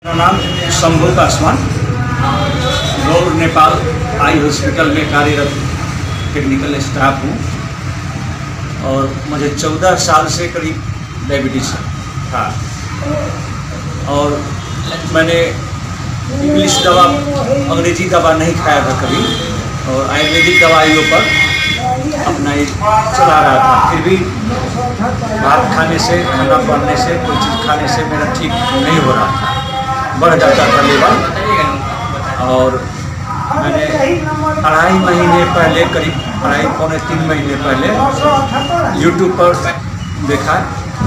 मेरा नाम Shambhu Paswan, Gaur Nepal eye hospital में कार्यरत टेक्निकल स्टाफ हूँ और मुझे 14 साल से करीब डायबिटीज़ था और मैंने इंग्लिश दवा अंग्रेजी दवा नहीं खाया था कभी और आयुर्वेदिक दवाइयों पर अपना चला रहा था। फिर भी भात खाने से, खाना पड़ने से, कोई चीज़ खाने से मेरा ठीक नहीं हो रहा था, बढ़ जाता था लेवल। और मैंने 2.5 महीने पहले, करीब 2.5-3 महीने पहले यूट्यूब पर देखा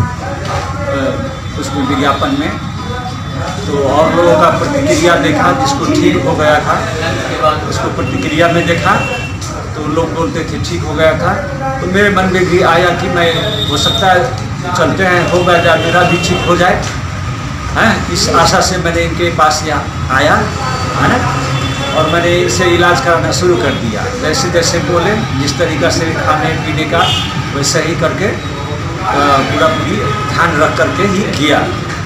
उसमें विज्ञापन में, तो और लोगों का प्रतिक्रिया देखा, जिसको ठीक हो गया था उसको प्रतिक्रिया में देखा तो लोग बोलते थे ठीक हो गया था। तो मेरे मन में भी आया कि मैं, हो सकता है चलते हैं, हो गया मेरा भी ठीक हो जाए हैं। इस आशा से मैंने इनके पास यहाँ आया है ना, और मैंने इसे इलाज कराना शुरू कर दिया। जैसे जैसे बोले, जिस तरीक़ा से खाने पीने का वैसे ही करके पूरी ध्यान रख करके ही किया।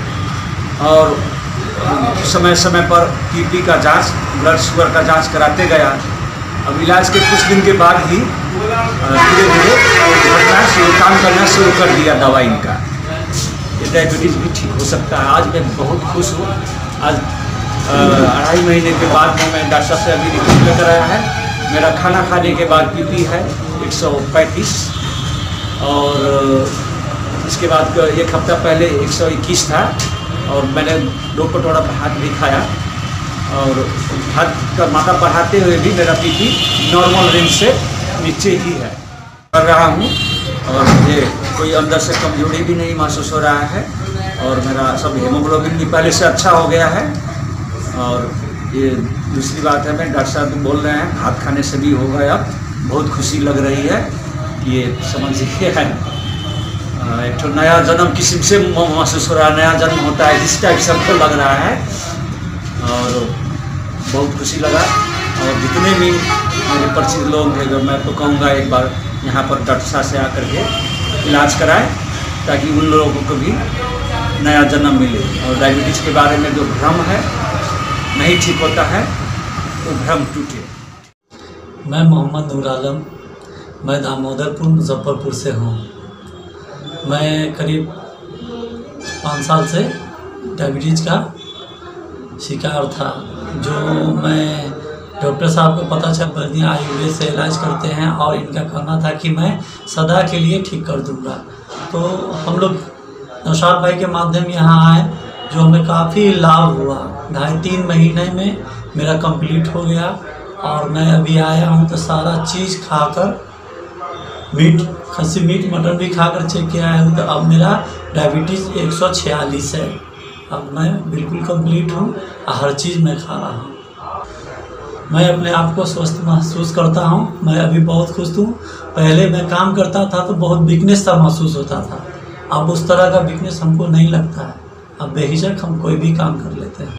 और समय समय पर टीबी का जांच, ब्लड शुगर का जांच कराते गया। अब इलाज के कुछ दिन के बाद ही धीरे धीरे काम करना शुरू कर दिया दवा इनका। डायबिटीज़ भी ठीक हो सकता है। आज मैं बहुत खुश हूँ। आज 2.5 महीने के बाद मैं डॉक्टर साहब से अभी रिपोर्ट लेकर आया है। मेरा खाना खाने के बाद बीपी है 135 और इसके बाद 1 हफ्ता पहले 121 था और मैंने 2 कटोरा भात भी खाया और भात का मात्रा बढ़ाते हुए भी मेरा बीपी नॉर्मल रेंज से नीचे ही है कर रहा हूँ और मुझे कोई अंदर से कमजोरी भी नहीं महसूस हो रहा है और मेरा सब हीमोग्लोबिन भी पहले से अच्छा हो गया है। और ये दूसरी बात है, मैं डॉक्टर साहब बोल रहे हैं भात खाने से भी हो गया, बहुत खुशी लग रही है। ये समझिए है एक तो नया जन्म किस्म से महसूस हो रहा है, नया जन्म होता है इस टाइप सबको लग रहा है और बहुत खुशी लगा। और जितने भी मेरे परिचित लोग हैं, मैं तो कहूँगा एक बार यहाँ पर डॉक्टर साहब से आकर के इलाज कराएं ताकि उन लोगों को भी नया जन्म मिले। और डायबिटीज़ के बारे में जो भ्रम है, नहीं ठीक होता है, वो भ्रम टूटे। मैं मोहम्मद नूर आलम, मैं दामोदरपुर मुजफ्फरपुर से हूँ। मैं करीब 5 साल से डायबिटीज़ का शिकार था, जो मैं डॉक्टर साहब को पता चल बर्दिया आयुर्वेद से इलाज करते हैं और इनका कहना था कि मैं सदा के लिए ठीक कर दूंगा। तो हम लोग नौशाद भाई के माध्यम यहाँ आए, जो हमें काफ़ी लाभ हुआ। 2.5-3 महीने में मेरा कंप्लीट हो गया और मैं अभी आया हूँ तो सारा चीज़ खाकर, मीट, खस्सी मीट, मटन भी खाकर चेक किया है तो अब मेरा डायबिटीज़ 146 है। अब मैं बिल्कुल कंप्लीट हूँ, हर चीज़ मैं खा रहा हूँ। मैं अपने आप को स्वस्थ महसूस करता हूँ। मैं अभी बहुत खुश हूँ। पहले मैं काम करता था तो बहुत वीकनेस सा महसूस होता था, अब उस तरह का वीकनेस हमको नहीं लगता है। अब बेहिचक हम कोई भी काम कर लेते हैं।